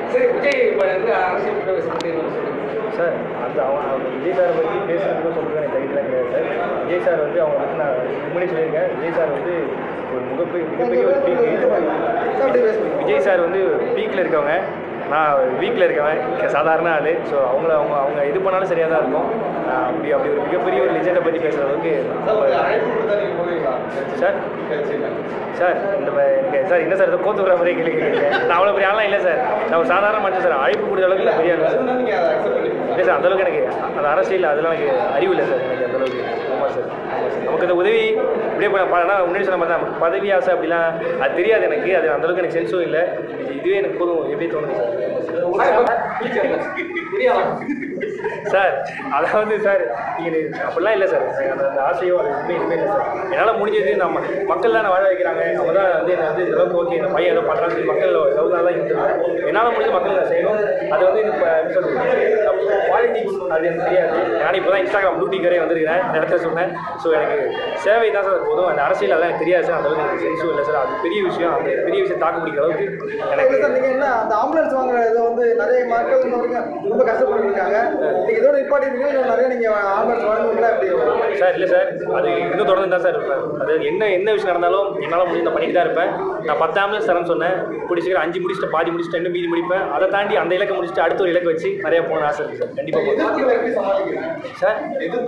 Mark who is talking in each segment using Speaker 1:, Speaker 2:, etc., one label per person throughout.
Speaker 1: சரி, விஜய் அரசியல்
Speaker 2: சார் அந்த விஜய் சாரை பற்றி பேசுகிறதுக்கும் சொல்கிறது எனக்கு தைரியம்லாம் கிடையாது சார். விஜய் சார் வந்து அவங்க வந்து நான் முன்னாடி சொல்லியிருக்கேன், விஜய் சார் வந்து ஒரு மிகப்பெரிய ஒரு பீக்கு. விஜய் சார் வந்து பீக்கில் இருக்கவங்க, நான் வீக்கில் இருக்கவன், சாதாரண ஆள். ஸோ அவங்க இது பண்ணாலும் சரியாக தான் இருக்கும். அப்படி ஒரு மிகப்பெரிய ஒரு லிஜெண்டை பற்றி பேசுகிற அளவுக்கு சார் சார் எனக்கு சார் என்ன சார் கோத்து விடுற மாதிரி கேட்குறீங்க. நான் அவ்வளோ பெரிய ஆளாம் இல்லை சார், நான் ஒரு சாதாரண மனுஷன் சார். அழைப்பு கொடுத்த அளவுக்கு இல்லை பெரிய ஆள் சார். இல்லை சார், அந்தளவுக்கு எனக்கு அந்த அரசியல் அதெல்லாம் எனக்கு அறிவு இல்லை சார். எனக்கு அந்தளவுக்கு. ஆமாம் சார், ஆமாம் சார். நமக்கு அந்த உதவி இப்படியே ஆனால் முன்னாடி சொன்ன மாதிரி தான் நமக்கு பதவி ஆசை அப்படிலாம் அது தெரியாது எனக்கு. அது அந்தளவுக்கு எனக்கு சென்ஸும் இல்லை. இதுவே எனக்கு போதும் எப்படி தோணுது சார். அதாவது சார் நீங்கள் அப்படிலாம் இல்லை சார். அந்த ஆசையோ அது எதுவுமே இல்லை சார். என்னால் முடிஞ்சது நம்ம மக்கள் தான் வாழ வைக்கிறாங்க. அவங்க தான் வந்து என்னை வந்து இதெல்லாம் ஓகே இந்த பையன் ஏதோ பண்ணுறான்னு சொல்லி மக்கள் எவ்வளோ தான் இருந்துருக்காங்க. என்னால் முடிஞ்ச மக்கள் நான் செய்யணும். அது வந்து இப்போ எப்படி சொல்கிறது பாலிட்டிக்ஸ் அது எனக்கு தெரியாது. நான் இப்போ தான் இன்ஸ்டாகிராம் ப்ளூடிக்கரே வந்திருக்கிறேன் இந்த இடத்துல சொன்னேன். ஸோ எனக்கு சேவை தான் சார் போதும். அந்த அரசியல் அதெல்லாம் எனக்கு தெரியாது சார். அந்தளவுக்கு எனக்கு சென்ஸும் இல்லை சார். அது பெரிய விஷயம். அந்த பெரிய விஷயம் தாக்கு பிடிக்கிற அளவுக்கு எனக்கு
Speaker 3: சார். நீங்கள் என்ன அந்த ஆம்புலன்ஸ் வாங்குற இதை வந்து நிறைய மக்கள் ரொம்ப கஷ்டப்பட்டு இருக்காங்க. இதோட நிப்பாட்டிருக்கீங்க, இன்னும் நிறைய நீங்கள் ஆம்புலன்ஸ் வாங்குவீங்களா எப்படி
Speaker 2: சார்? இல்லை சார், அது இன்னும் தொடர்ந்து தான் சார் இருப்பேன். அது என்ன விஷயம் நடந்தாலும் என்னால் முடிஞ்சு நான் பண்ணிட்டு தான் இருப்பேன். நான் 10 ஆம்புலன்ஸ் தரேன்னு சொன்னேன், பிடிச்சிக்கிறேன் 5 முடிச்சுட்டு பாதி முடிச்சுட்டு இன்னும் மீதி முடிப்பேன். அதை தாண்டி அந்த இலக்கை முடிச்சுட்டு அடுத்த ஒரு இலக்கை வச்சு நிறைய போகணும் ஆசை இருக்குது சார். கண்டிப்பாக சார்.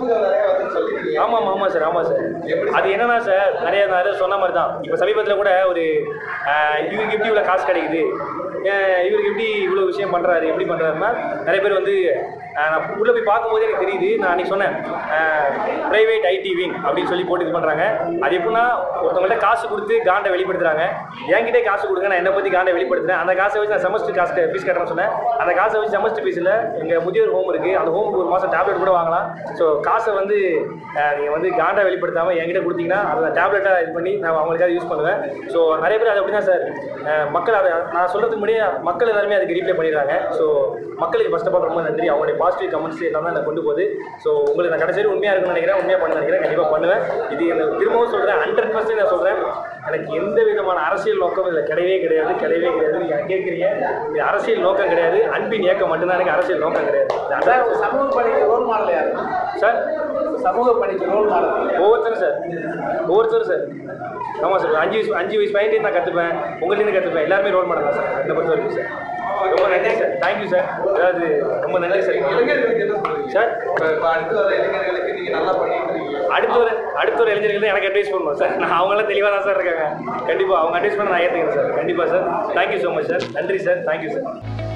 Speaker 2: ஆமாம் சார், ஆமாம் சார். அது என்னன்னா சார், நிறைய சொன்ன மாதிரி தான். இப்போ சமீபத்தில் கூட ஒரு இவருக்கு எப்படி இவ்வளோ காசு கிடைக்குது, இவருக்கு எப்படி இவ்வளோ விஷயம் பண்ணுறாரு, எப்படி பண்ணுறாருன்னா நிறைய பேர் வந்து நான் உள்ளே போய் பார்க்கும்போதே எனக்கு தெரியுது. நான் அன்றைக்கி சொன்னேன் ப்ரைவேட் ஐடி விங் அப்படின்னு சொல்லி போட்டு இது பண்ணுறாங்க. அது எப்படின்னா ஒருத்தவங்கள்ட்ட காசு கொடுத்து காண்டை வெளிப்படுத்துகிறாங்க. என்கிட்டே காசு கொடுங்க, நான் என்னை பற்றி காண்டை வெளிப்படுத்துகிறேன். அந்த காசை வச்சு நான் செமஸ்டர் காசு ஃபீஸ் கட்டுறேன்னு சொன்னேன். அந்த காசை வச்சு செமஸ்டர் ஃபீஸில் எங்கள் முதியோர் ஹோம் இருக்குது, அந்த ஹோமுக்கு ஒரு மாதம் டேப்லெட் கூட வாங்கலாம். ஸோ காசை வந்து நீங்கள் வந்து காண்டை வெளிப்படுத்தாமல் என்கிட்ட கொடுத்தீங்கன்னா அதை டேப்லெட்டாக இது பண்ணி நான் அவங்களுக்காக யூஸ் பண்ணுவேன். ஸோ நிறைய பேர் அது அப்படி தான் சார். மக்கள் அதை நான் சொல்கிறதுக்கு முன்னாடியே மக்கள் எல்லாருமே அதுக்கு ரீப்ளை பண்ணிடுறாங்க. ஸோ மக்களுக்கு ஃபர்ஸ்ட் ஆஃப் ஆல் ரொம்ப நன்றி. அவங்களுடைய பாசிட்டிவ் கமெண்ட்ஸ் எல்லாம் தான் நான் கொண்டு போகுது. ஸோ உங்களுக்கு நான் கடைசி உண்மையாக இருக்குன்னு நினைக்கிறேன், உண்மையாக பண்ண நினைக்கிறேன். கண்டிப்பாக பண்ணுவேன். இது எனக்கு திரும்பவும் சொல்கிறேன், 100% நான் சொல்கிறேன். எனக்கு எந்த விதமான அரசியல் நோக்கம் இதில் கிடையவே கிடையாது. நீங்கள் கேட்குறீங்க, இது அரசியல் நோக்கம் கிடையாது, அன்பின் இயக்கம் மட்டும்தான். எனக்கு அரசியல் நோக்கம் கிடையாது.
Speaker 1: அதான் சமூக பணிக்கு ரோல் மாடல் யார்
Speaker 2: சார்?
Speaker 1: சமூக பணிக்கு ரோல் மாடல்
Speaker 2: ஒவ்வொருத்தரும் சார். ஆமாம் சார். 5 வயசு பையன்ட்டு நான் கற்றுப்பேன், உங்கள்கிட்ட கற்றுப்பேன். எல்லாருமே ரோல் மாடல் தான் சார் என்னை பொறுத்த வரைக்கும் சார். ரொம்ப நன்றி சார். Thank you sir. அதாவது ரொம்ப நன்றி சார். சார் அடுத்த ஒரு இளைஞர்கள் தான் எனக்கு அட்வைஸ் பண்ணணும் சார். நான் அவங்களாம் தெளிவாக தான் சார் இருக்காங்க. கண்டிப்பாக அவங்க அட்வைஸ் பண்ண நான் ஏற்றுக்கிறேன் சார். கண்டிப்பாக sir. Thank you so much sir. நன்றி சார். Thank you sir.